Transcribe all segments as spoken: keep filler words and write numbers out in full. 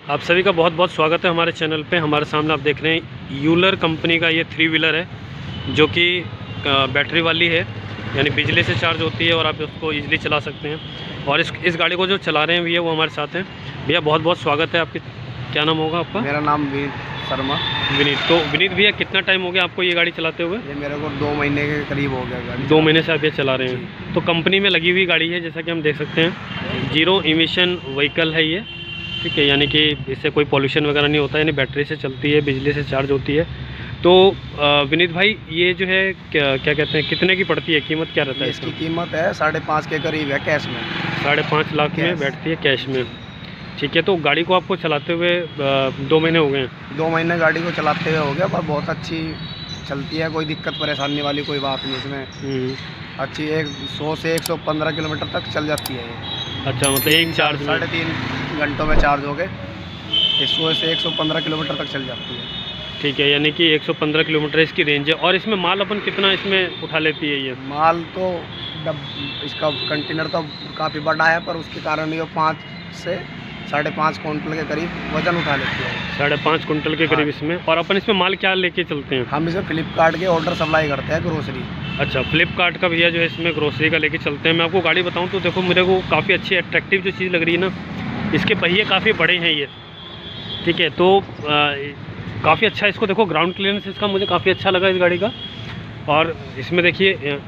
आप सभी का बहुत बहुत स्वागत है हमारे चैनल पे। हमारे सामने आप देख रहे हैं यूलर कंपनी का ये थ्री व्हीलर है जो कि बैटरी वाली है, यानी बिजली से चार्ज होती है और आप उसको इजीली चला सकते हैं। और इस इस गाड़ी को जो चला रहे हैं भैया वो हमारे साथ हैं। भैया बहुत बहुत स्वागत है। आपके क्या नाम होगा आपका? मेरा नाम विनीत शर्मा। विनीत। तो विनीत भैया कितना टाइम हो गया आपको ये गाड़ी चलाते हुए? ये मेरे को दो महीने के करीब हो गया गाड़ी। दो महीने से आप ये चला रहे हैं। तो कंपनी में लगी हुई गाड़ी है, जैसा कि हम देख सकते हैं। जीरो इमिशन व्हीकल है ये, ठीक है, यानी कि इससे कोई पॉल्यूशन वगैरह नहीं होता, यानी बैटरी से चलती है, बिजली से चार्ज होती है। तो विनीत भाई ये जो है क्या क्या कहते हैं, कितने की पड़ती है, कीमत क्या रहता है इसकी? कीमत है साढ़े पाँच के करीब है कैश में। साढ़े पाँच लाख में बैठती है कैश में, ठीक है। तो गाड़ी को आपको चलाते हुए दो महीने हो गए हैं? दो महीने गाड़ी को चलाते हुए हो गया, पर बहुत अच्छी चलती है, कोई दिक्कत परेशानी वाली कोई बात नहीं इसमें। अच्छी एक सौ से एक सौ पंद्रह किलोमीटर तक चल जाती है ये। अच्छा, मतलब एक चार्ज साढ़े तीन घंटों में चार्ज हो गए सौ से एक सौ पंद्रह किलोमीटर तक चल जाती है, ठीक है, यानी कि एक सौ पंद्रह किलोमीटर इसकी रेंज है। और इसमें माल अपन कितना इसमें उठा लेती है ये? माल तो डब इसका कंटेनर तो काफ़ी बड़ा है, पर उसके कारण ये पाँच से साढ़े पाँच कुंटल के करीब वजन उठा लेती है। साढ़े पाँच कुंटल के करीब इसमें। और अपन इसमें माल क्या लेके चलते हैं? हम इसे फ्लिपकार्ट के ऑर्डर सप्लाई करते हैं, ग्रोसरी। अच्छा, फ्लिपकार्ट का भैया जो है इसमें ग्रोसरी का लेके चलते हैं। मैं आपको गाड़ी बताऊं तो देखो, मेरे को काफ़ी अच्छी अट्रैक्टिव जो चीज़ लग रही है ना, इसके पहिए काफ़ी बड़े हैं ये, ठीक है। तो काफ़ी अच्छा इसको देखो, ग्राउंड क्लियरेंस इसका मुझे काफ़ी अच्छा लगा इस गाड़ी का। और इसमें देखिए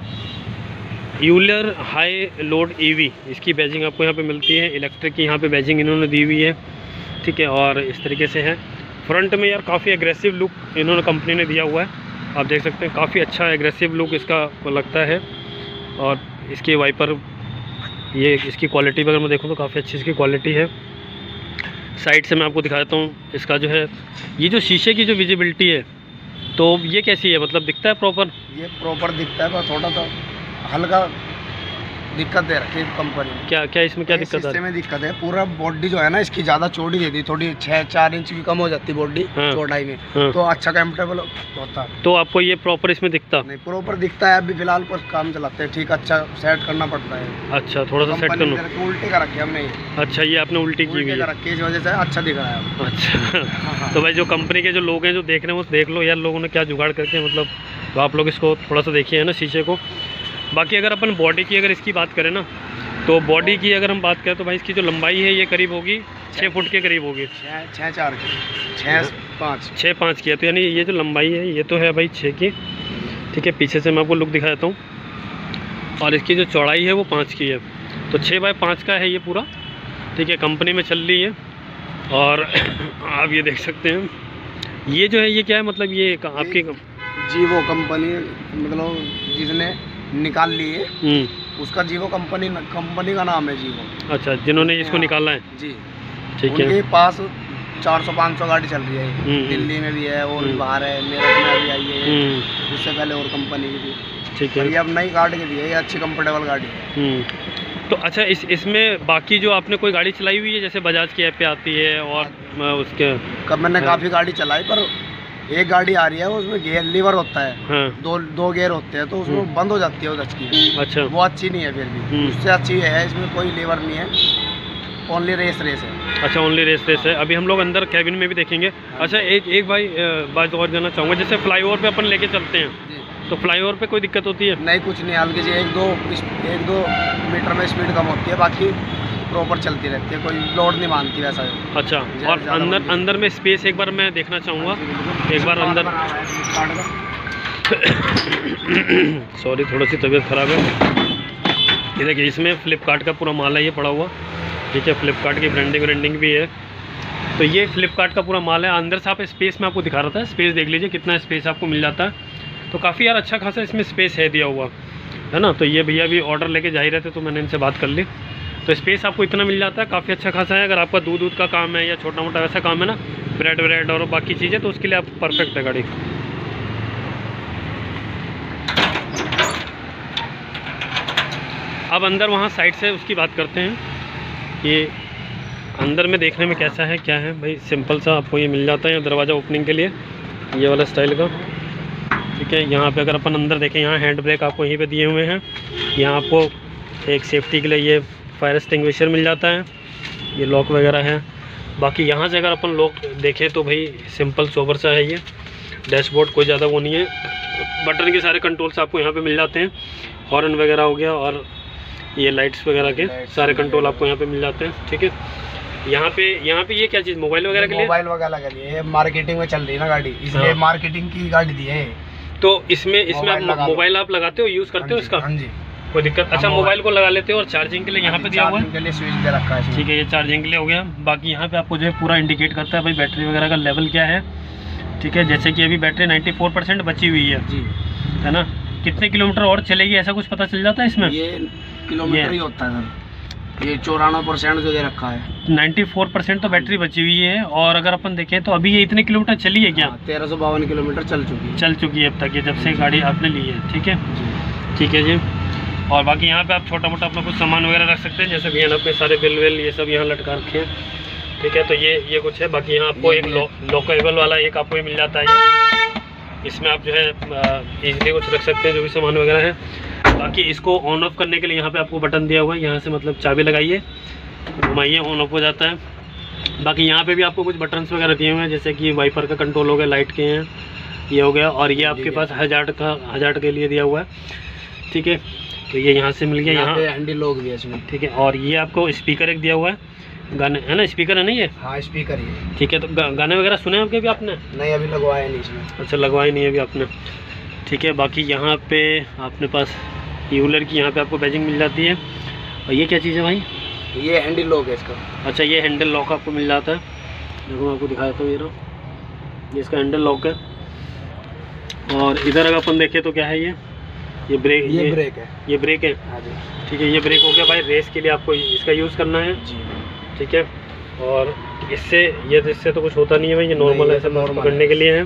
यूलर हाई लोड ईवी, इसकी बैजिंग आपको यहाँ पे मिलती है। इलेक्ट्रिक की यहाँ पे बैजिंग इन्होंने दी हुई है, ठीक है। और इस तरीके से है फ्रंट में यार, काफ़ी एग्रेसिव लुक इन्होंने कंपनी ने दिया हुआ है। आप देख सकते हैं काफ़ी अच्छा एग्रेसिव लुक इसका लगता है। और इसके वाइपर, ये इसकी क्वालिटी अगर मैं देखूँ तो काफ़ी अच्छी इसकी क्वालिटी है। साइड से मैं आपको दिखा देता हूँ इसका जो है, ये जो शीशे की जो विजिबिलिटी है, तो ये कैसी है, मतलब दिखता है प्रॉपर? ये प्रॉपर दिखता है, पर थोड़ा सा हल्का दिक्कत दे रखी है कंपनी ने। क्या क्या इसमें क्या दिक्कत है? में दिक्कत है, पूरा बॉडी जो है ना इसकी ज़्यादा चौड़ी दे दी, थोड़ी छः चार इंच की कम हो जाती है बॉडी चौड़ाई में। हाँ। तो अच्छा कंफर्टेबल होता है। तो आपको ये प्रॉपर इसमें दिखता नहीं? प्रॉपर दिखता है। अभी फिलहाल पर काम चलाते हैं, ठीक, अच्छा सेट करना पड़ता है। अच्छा, थोड़ा सा सेट करना। उल्टी का रखी हमने। अच्छा, ये आपने उल्टी की हुई है, इस वजह से अच्छा दिख रहा है। अच्छा। तो भाई जो कंपनी के जो लोग हैं जो देख रहे हैं वो देख लो यार, लोगों ने क्या जुगाड़ करके, मतलब तो आप लोग इसको थोड़ा सा देखिए है ना शीशे को। बाकी अगर अपन बॉडी की अगर इसकी बात करें ना, तो बॉडी की अगर हम बात करें तो भाई इसकी जो लंबाई है ये करीब होगी छः फुट के करीब होगी। छः चार की छः पाँच छः पाँच की है, तो यानी ये जो लंबाई है ये तो है भाई छः की, ठीक है। पीछे से मैं आपको लुक दिखा देता हूँ। और इसकी जो चौड़ाई है वो पाँच की है, तो छः बाई पाँच का है ये पूरा, ठीक है। कंपनी में चल रही है। और आप ये देख सकते हैं, ये जो है ये क्या है, मतलब ये आपकी जीवो कंपनी, मतलब जिसने निकाल ली है उसका जीवो कंपनी कंपनी का नाम है जीवो। अच्छा, जिन्होंने इसको निकाला है जी, ठीक है। उनके पास चार सौ पाँच सौ गाड़ी चल रही है, दिल्ली में भी है और बाहर है, मेरठ में भी आई है, उससे पहले और कंपनी की थी, ठीक है। ये अब नई गाड़ी की भी है, ये अच्छी कंफर्टेबल गाड़ी है। तो अच्छा, इस इसमें बाकी जो आपने कोई गाड़ी चलाई हुई है, जैसे बजाज की ऐप पे आती है और उसके कब मैंने काफ़ी गाड़ी चलाई, पर एक गाड़ी आ रही है उसमें गियर लीवर होता है। हाँ। दो दो गियर होते हैं, तो उसमें बंद हो जाती है उधर की। अच्छा, वो अच्छी नहीं है, फिर भी उससे अच्छी है, इसमें कोई लीवर नहीं है, ओनली रेस रेस है। अच्छा, ओनली रेस रेस है। अभी हम लोग अंदर कैबिन में भी देखेंगे। अच्छा, एक एक भाई बात और जानना चाहूँगा, जैसे फ्लाईओवर पे अपन लेके चलते हैं, तो फ्लाईओवर पे कोई दिक्कत होती है? नहीं, कुछ नहीं, हल्की सी एक दो एक दो मीटर में स्पीड कम होती है, बाकी प्रॉपर चलती रहती है, कोई लोड नहीं मानती वैसा। अच्छा, और अंदर अंदर में स्पेस एक बार मैं देखना चाहूँगा, एक बार अंदर। सॉरी, थोड़ी सी तबीयत ख़राब है। ये देखिए, इसमें फ्लिपकार्ट का पूरा माल है ये पड़ा हुआ, ठीक है। फ्लिपकार्ट की ब्रांडिंग ब्रांडिंग भी है, तो ये फ्लिपकार्ट का पूरा माल है। अंदर से आप स्पेस में आपको दिखा रहा था, स्पेस देख लीजिए कितना स्पेस आपको मिल जाता है, तो काफ़ी यार अच्छा खासा इसमें स्पेस है दिया हुआ, है ना। तो ये भैया भी ऑर्डर लेके जा ही रहे थे, तो मैंने इनसे बात कर ली, तो स्पेस आपको इतना मिल जाता है, काफ़ी अच्छा खासा है। अगर आपका दूध दूध का काम है या छोटा मोटा वैसा काम है ना, ब्रेड ब्रेड और बाकी चीज़ें, तो उसके लिए आप परफेक्ट है गाड़ी। अब अंदर वहाँ साइड से उसकी बात करते हैं कि अंदर में देखने में कैसा है क्या है। भाई सिंपल सा आपको ये मिल जाता है दरवाज़ा ओपनिंग के लिए, ये वाला स्टाइल का, ठीक है। यहाँ पे अगर अपन अंदर देखें, यहाँ हैंड ब्रेक आपको यहीं पे दिए हुए हैं। यहाँ आपको एक सेफ्टी के लिए ये फायर एक्सटिंग्विशर मिल जाता है, ये लॉक वगैरह है। बाकी यहाँ से अगर अपन लोग देखें तो भाई सिंपल सोबर सा है ये डैशबोर्ड, कोई ज़्यादा वो नहीं है। बटन के सारे कंट्रोल्स आपको यहाँ पे मिल जाते हैं, हॉर्न वगैरह हो गया और ये लाइट्स वगैरह के सारे कंट्रोल आपको यहाँ पे मिल जाते हैं। ठीक है, यहाँ पे यहाँ पे ये क्या चीज़ मोबाइल वगैरह के लिए, मोबाइल वगैरह के लिए मार्केटिंग में चल रही है ना गाड़ी, इसलिए मार्केटिंग की गाड़ी दी है। तो इसमें इसमें आप मोबाइल आप लगाते हो, यूज़ करते हो इसका? हाँ जी, कोई दिक्कत? अच्छा, मोबाइल को लगा लेते हो और चार्जिंग के लिए यहाँ पे दिया हुआ है, के लिए स्विच दे रखा है। ठीक है, ये चार्जिंग के लिए हो गया। बाकी यहाँ पे आपको जो है पूरा इंडिकेट करता है भाई बैटरी वगैरह का लेवल क्या है। ठीक है, जैसे कि अभी बैटरी चौरानवे परसेंट बची हुई है जी, है ना। कितने किलोमीटर और चलेगी ऐसा कुछ पता चल जाता है इसमें? ये किलोमीटर ही होता है सर, ये चौरानवे परसेंट जो दे रखा है। चौरानवे परसेंट तो बैटरी बची हुई है। और अगर अपन देखें तो अभी ये इतने किलोमीटर चली है क्या? तेरह सौ बावन किलोमीटर चल चुकी है चल चुकी है अब तक ये, जब से गाड़ी आपने ली है। ठीक है, ठीक है जी। और बाकी यहाँ पे आप छोटा मोटा अपना कुछ सामान वगैरह रख सकते हैं, जैसे भी यहाँ पे सारे बिल विल ये सब यहाँ लटका रखे हैं। ठीक है, तो ये ये कुछ है। बाकी यहाँ आपको एक लॉकेबल वाला एक आपको ये मिल जाता है, ये इसमें आप जो है इजीली कुछ रख सकते हैं जो भी सामान वगैरह है। बाकी इसको ऑन ऑफ करने के लिए यहाँ पे आपको बटन दिया हुआ है, यहाँ से मतलब चाबी लगाइए, घुमाइए, ऑन ऑफ हो जाता है। बाकी यहाँ पे भी आपको कुछ बटन्स वगैरह दिए हुए हैं, जैसे कि वाइपर का कंट्रोल हो गया, लाइट के हैं, ये हो गया। और ये आपके पास हज़ार का हज़ार के लिए दिया हुआ है। ठीक है, तो ये यहाँ से मिल गया, यहाँ हैंडल लॉक भी है इसमें। ठीक है, और ये आपको स्पीकर एक दिया हुआ है, गाने है ना, स्पीकर है नहीं है? हाँ स्पीकर ही। ठीक है, तो गा, गाने वगैरह सुने आपके भी आपने? नहीं, अभी लगवाया नहीं इसमें। अच्छा, लगवाया नहीं है अभी आपने। ठीक है, बाकी यहाँ पे आपने पास यूलर की यहाँ पे आपको बैजिंग मिल जाती है। और ये क्या चीज़ है भाई? ये हैंडल लॉक है इसका। अच्छा, ये हैंडल लॉक आपको मिल जाता है, देखो मैं आपको दिखाता हूँ, ये रहा, ये इसका हैंडल लॉक है। और इधर अगर अपन देखें तो क्या है ये ये ब्रेक, ये, ये ब्रेक है, ये ब्रेक है। हाँ जी, ठीक है, ये ब्रेक हो गया भाई, रेस के लिए आपको इसका यूज़ करना है जी। ठीक है, और इससे ये इससे तो कुछ होता नहीं है भाई, ये नॉर्मल है, सब नॉर्मल करने के लिए है।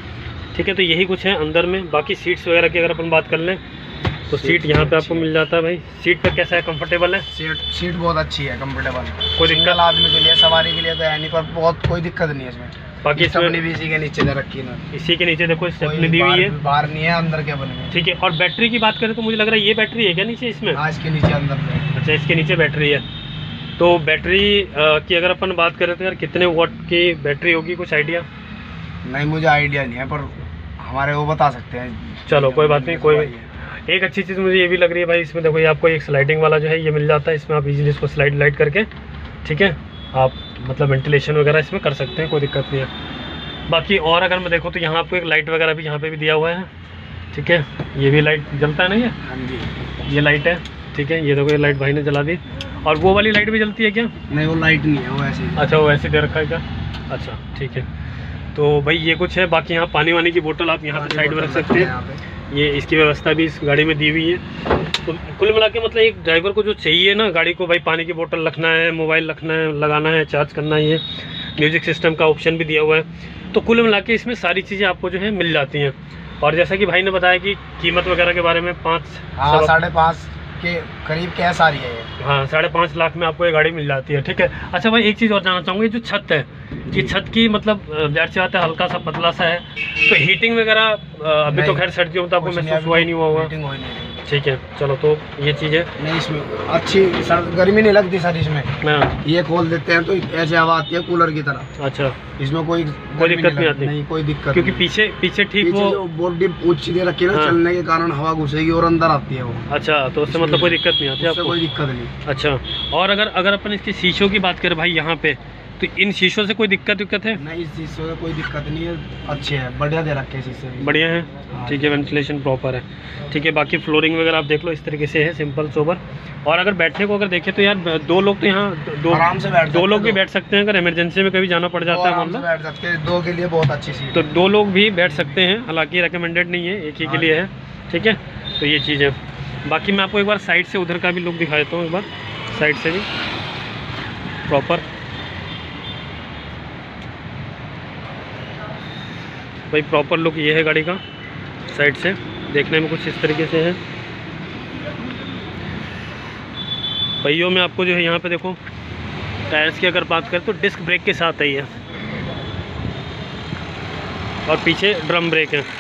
ठीक है, तो यही कुछ है अंदर में। बाकी सीट्स वगैरह की अगर अपन बात कर लें तो सीट यहाँ पे आपको मिल जाता है भाई। सीट पे कैसा है, कंफर्टेबल है? सीट सीट बहुत अच्छी है, कंफर्टेबल, कोई दिक्कत आदमी के लिए, सवारी के लिए तो है नहीं, पर बहुत कोई दिक्कत नहीं है इसमें। बाकी स्टेपनी भी इसी के नीचे दे रखी है ना, इसी के नीचे देखो स्टेपनी दी हुई है, बाहर नहीं है, अंदर के बने में। ठीक है, और बैटरी की बात करें तो मुझे लग रहा है ये बैटरी है क्या नीचे इसमें? हाँ, इसके नीचे अंदर है। अच्छा, इसके नीचे बैटरी है। तो बैटरी की अगर अपन बात करें तो यार कितने वॉट की बैटरी होगी, कुछ आइडिया? नहीं, मुझे आइडिया नहीं है, पर हमारे वो बता सकते हैं। चलो कोई बात नहीं। कोई एक अच्छी चीज़ मुझे ये भी लग रही है भाई, इसमें देखो ये आपको एक स्लाइडिंग वाला जो है ये मिल जाता है, इसमें आप इजीली इसको स्लाइड लाइट करके, ठीक है, आप मतलब वेंटिलेशन वगैरह इसमें कर सकते हैं, कोई दिक्कत नहीं है। बाकी और अगर मैं देखो तो यहाँ आपको एक लाइट वगैरह भी यहाँ पे भी दिया हुआ है। ठीक है, ये भी लाइट जलता है ना, ये हाँ जी, ये लाइट है। ठीक है, ये देखो ये लाइट भाई ने जला दी। और वो वाली लाइट भी जलती है क्या? नहीं, वो लाइट नहीं है, वो ऐसे ही। अच्छा, वो ऐसे दे रखा है क्या? अच्छा, ठीक है। तो भाई ये कुछ है। बाकी यहाँ पानी वानी की बोतल आप यहाँ पे साइड में रख सकते हैं, ये इसकी व्यवस्था भी इस गाड़ी में दी हुई है। तो कुल मिला के मतलब एक ड्राइवर को जो चाहिए ना गाड़ी को, भाई पानी की बोतल रखना है, मोबाइल रखना है, लगाना है, चार्ज करना है, ये म्यूजिक सिस्टम का ऑप्शन भी दिया हुआ है। तो कुल मिला के इसमें सारी चीज़ें आपको जो है मिल जाती हैं। और जैसा कि भाई ने बताया कि कीमत वगैरह के बारे में पाँच हाँ साढ़े पाँच के करीब कैश आ रही है ये। हाँ, साढ़े पाँच लाख में आपको ये गाड़ी मिल जाती है। ठीक है, अच्छा भाई एक चीज़ और जानना चाहूँगी, जो छत है, ये छत की मतलब जाहिर सी बात है हल्का सा पतला सा है, तो हीटिंग वगैरह अभी तो खैर सर्दियों में तो आपको महसूस हुआ ही नहीं हुआ होगा। ठीक है, चलो तो ये चीज़ है। नहीं, इसमें अच्छी सर गर्मी नहीं लगती सर इसमें। हाँ, ये खोल देते हैं तो ऐसे हवा आती है कूलर की तरह। अच्छा, इसमें कोई कोई दिक्कत नहीं आती? नहीं, कोई दिक्कत, क्योंकि पीछे पीछे ठीक वो बॉडी ऊंची दे रखी है ना, चलने के कारण हवा घुसेगी और अंदर आती है वो। अच्छा, तो उससे मतलब कोई दिक्कत नहीं आती आपको? कोई दिक्कत नहीं। अच्छा, और अगर अगर अपन इसकी शीशों की बात करें भाई यहाँ पे, तो इन शीशों से कोई दिक्कत दिक्कत है? नहीं, इस शीशों से कोई दिक्कत नहीं है, अच्छे हैं, बढ़िया दे रखे हैं शीशे, बढ़िया है। ठीक है, वेंटिलेशन प्रॉपर है। ठीक है, बाकी फ्लोरिंग वगैरह आप देख लो इस तरीके से है, सिंपल सोबर। और अगर बैठने को अगर देखें तो यार दो लोग तो यहाँ दो आराम से बैठ दो लोग भी बैठ सकते हैं, अगर इमरजेंसी में कभी जाना पड़ जाता है मामला, बैठ सकते हैं। दो के लिए बहुत अच्छी सीट, तो दो लोग भी बैठ सकते हैं, हालांकि रिकमेंडेड नहीं है, एक ही के लिए है। ठीक है, तो ये चीज़ है। बाकी मैं आपको एक बार साइड से उधर का भी लुक दिखा देता हूँ, एक बार साइड से भी प्रॉपर। भाई प्रॉपर लुक ये है गाड़ी का, साइड से देखने में कुछ इस तरीके से है। पहियों में आपको जो है यहाँ पे देखो टायर्स की अगर बात करें तो डिस्क ब्रेक के साथ है ये, और पीछे ड्रम ब्रेक है।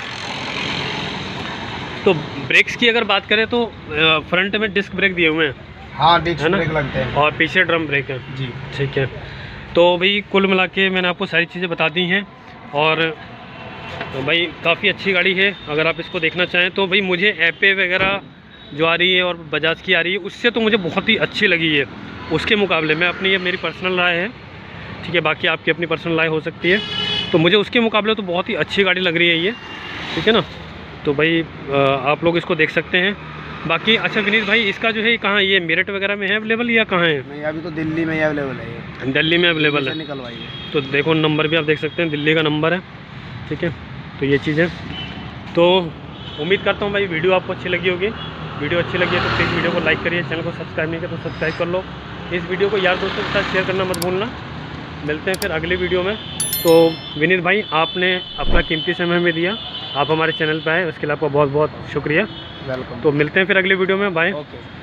तो ब्रेक्स की अगर बात करें तो फ्रंट में डिस्क ब्रेक दिए हुए हैं, हाँ डिस्क ब्रेक लगते हैं, और पीछे ड्रम ब्रेक है जी। ठीक है, तो भाई कुल मिला के मैंने आपको सारी चीज़ें बता दी हैं, और भाई काफ़ी अच्छी गाड़ी है। अगर आप इसको देखना चाहें तो भाई मुझे एपे वगैरह जो आ रही है और बजाज की आ रही है उससे तो मुझे बहुत ही अच्छी लगी है उसके मुकाबले। मैं अपनी, ये मेरी पर्सनल राय है, ठीक है, बाकी आपकी अपनी पर्सनल राय हो सकती है। तो मुझे उसके मुकाबले तो बहुत ही अच्छी गाड़ी लग रही है ये, ठीक है ना। तो भाई आप लोग इसको देख सकते हैं। बाकी अच्छा विनीत भाई, इसका जो है कहाँ, ये मेरठ वगैरह में है अवेलेबल या कहाँ है? नहीं, अभी तो दिल्ली में अवेलेबल है ये। दिल्ली में अवेलेबल है, निकलवाई है। तो देखो नंबर भी आप देख सकते हैं, दिल्ली का नंबर है, ठीक है। तो ये चीज़ है। तो उम्मीद करता हूँ भाई वीडियो आपको अच्छी लगी होगी। वीडियो अच्छी लगी है तो प्लीज़ वीडियो को लाइक करिए, चैनल को सब्सक्राइब नहीं किया तो सब्सक्राइब कर लो। इस वीडियो को यार दोस्तों के साथ शेयर करना मत भूलना। मिलते हैं फिर अगली वीडियो में। तो विनीत भाई, आपने अपना कीमती समय हमें दिया, आप हमारे चैनल पर आए, उसके लिए आपका बहुत बहुत शुक्रिया। वेलकम। तो मिलते हैं फिर अगली वीडियो में, बाय। ओके।